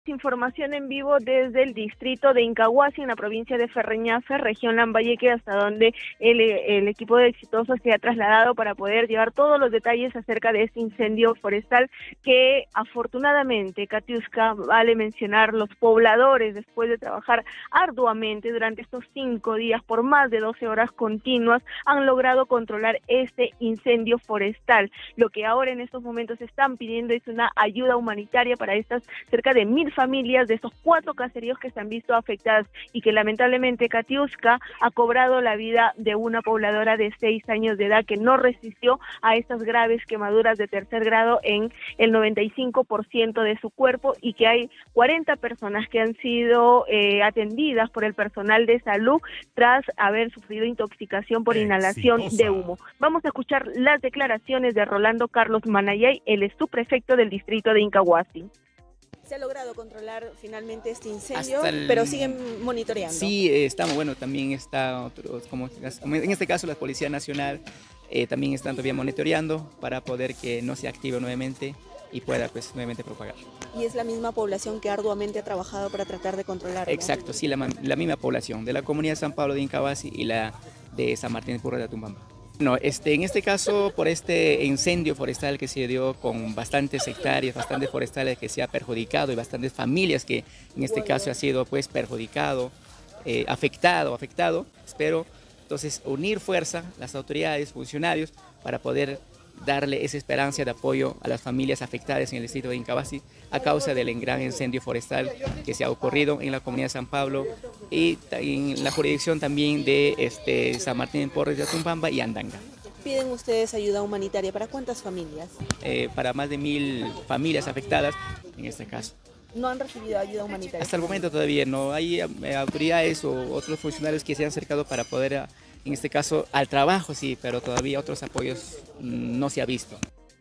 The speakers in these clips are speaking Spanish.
Información en vivo desde el distrito de Incahuasi, en la provincia de Ferreñafe, región Lambayeque, hasta donde el equipo de Exitosos se ha trasladado para poder llevar todos los detalles acerca de este incendio forestal que afortunadamente, Katiuska, vale mencionar, los pobladores, después de trabajar arduamente durante estos 5 días por más de 12 horas continuas, han logrado controlar este incendio forestal. Lo que ahora en estos momentos están pidiendo es una ayuda humanitaria para estas cerca de 1000 familias de estos 4 caseríos que se han visto afectadas y que lamentablemente Katiuska ha cobrado la vida de una pobladora de 6 años de edad que no resistió a estas graves quemaduras de 3er grado en el 95% de su cuerpo, y que hay 40 personas que han sido atendidas por el personal de salud tras haber sufrido intoxicación por inhalación de humo. Vamos a escuchar las declaraciones de Rolando Carlos Manayay, el subprefecto del distrito de Incahuasi. ¿Se ha logrado controlar finalmente este incendio, pero siguen monitoreando? Sí, estamos, bueno, también está otros, como en este caso la Policía Nacional, también están todavía monitoreando para poder que no se active nuevamente y pueda pues nuevamente propagar. ¿Y es la misma población que arduamente ha trabajado para tratar de controlarlo? Exacto, sí, la misma población de la comunidad de San Pablo de Incahuasi y la de San Martín de Porres de Atumbamba. No, en este caso, por este incendio forestal que se dio con bastantes hectáreas, bastantes forestales que se ha perjudicado y bastantes familias que en este caso ha sido pues perjudicado, afectado, espero entonces unir fuerza las autoridades, funcionarios, para poder darle esa esperanza de apoyo a las familias afectadas en el distrito de Incahuasi a causa del gran incendio forestal que se ha ocurrido en la comunidad de San Pablo y en la jurisdicción también de San Martín de Porres de Atumbamba y Andanga. ¿Piden ustedes ayuda humanitaria para cuántas familias? Para más de 1000 familias afectadas en este caso. ¿No han recibido ayuda humanitaria? Hasta el momento todavía no. Hay autoridades o otros funcionarios que se han acercado para poder, en este caso, al trabajo sí, pero todavía otros apoyos no se ha visto.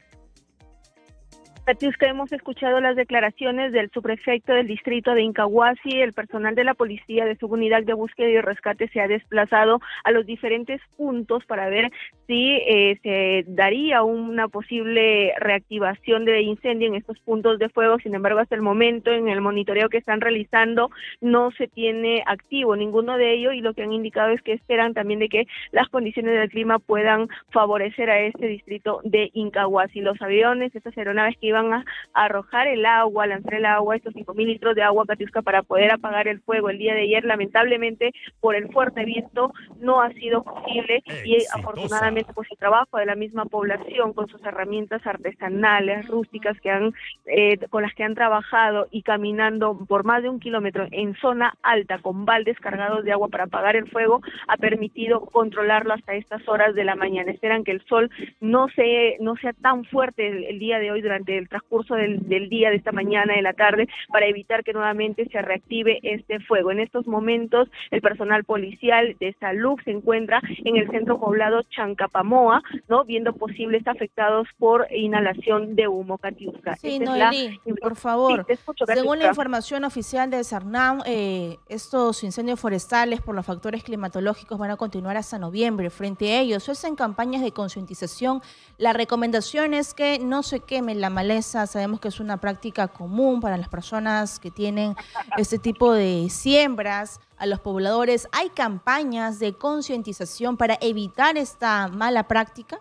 Katiuska, hemos escuchado las declaraciones del subprefecto del distrito de Incahuasi. El personal de la policía de su unidad de búsqueda y rescate se ha desplazado a los diferentes puntos para ver si se daría una posible reactivación de incendio en estos puntos de fuego. Sin embargo, hasta el momento, en el monitoreo que están realizando, no se tiene activo ninguno de ellos, y lo que han indicado es que esperan también de que las condiciones del clima puedan favorecer a este distrito de Incahuasi. Los aviones, estas aeronaves que iban a arrojar el agua, lanzar el agua, estos 5000 litros de agua, Katiuska, para poder apagar el fuego el día de ayer, lamentablemente por el fuerte viento no ha sido posible, y afortunadamente pues el trabajo de la misma población con sus herramientas artesanales, rústicas con las que han trabajado y caminando por más de 1 kilómetro en zona alta con baldes cargados de agua para apagar el fuego, ha permitido controlarlo hasta estas horas de la mañana. Esperan que el sol no sea tan fuerte el día de hoy durante el transcurso del día, de esta mañana, de la tarde, para evitar que nuevamente se reactive este fuego. En estos momentos, el personal policial de salud se encuentra en el centro poblado Chancapamoa, ¿no?, viendo posibles afectados por inhalación de humo, Katiuska. Sí, Noelí, por favor. Sí, escucho, según la información oficial del CERNAM, estos incendios forestales por los factores climatológicos van a continuar hasta noviembre. Frente a ellos, es en campañas de concientización. La recomendación es que no se queme la maleza. Sabemos que es una práctica común para las personas que tienen este tipo de siembras. A los pobladores, ¿hay campañas de concientización para evitar esta mala práctica?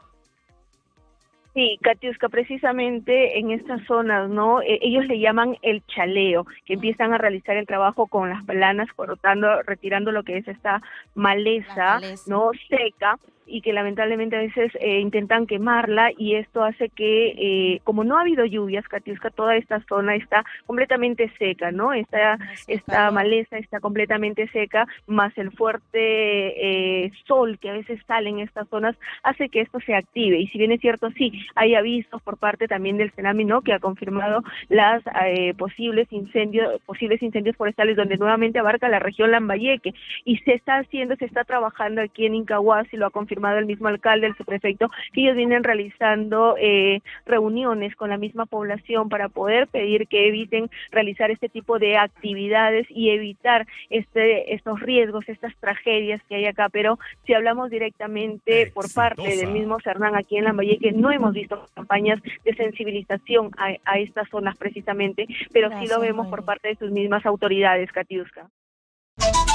Sí, Katiuska, precisamente en estas zonas, ¿no? Ellos le llaman el chaleo, que empiezan a realizar el trabajo con las planas, cortando, retirando lo que es esta maleza, ¿no?, seca, y que lamentablemente a veces intentan quemarla, y esto hace que, como no ha habido lluvias, Katiuska, toda esta zona está completamente seca, ¿no? Esta maleza está completamente seca, más el fuerte sol que a veces sale en estas zonas hace que esto se active. Y si bien es cierto, sí, hay avisos por parte también del CENAMI, ¿no?, que ha confirmado las posibles incendios forestales, donde nuevamente abarca la región Lambayeque, y se está trabajando aquí en Incahuasi, lo ha confirmado confirmado el mismo alcalde, el subprefecto, que ellos vienen realizando reuniones con la misma población para poder pedir que eviten realizar este tipo de actividades y evitar estos riesgos, estas tragedias que hay acá. Pero si hablamos directamente por parte del mismo Cernam aquí en Lambayeque, no hemos visto campañas de sensibilización a estas zonas precisamente, pero sí lo vemos por parte de sus mismas autoridades, Katiuska.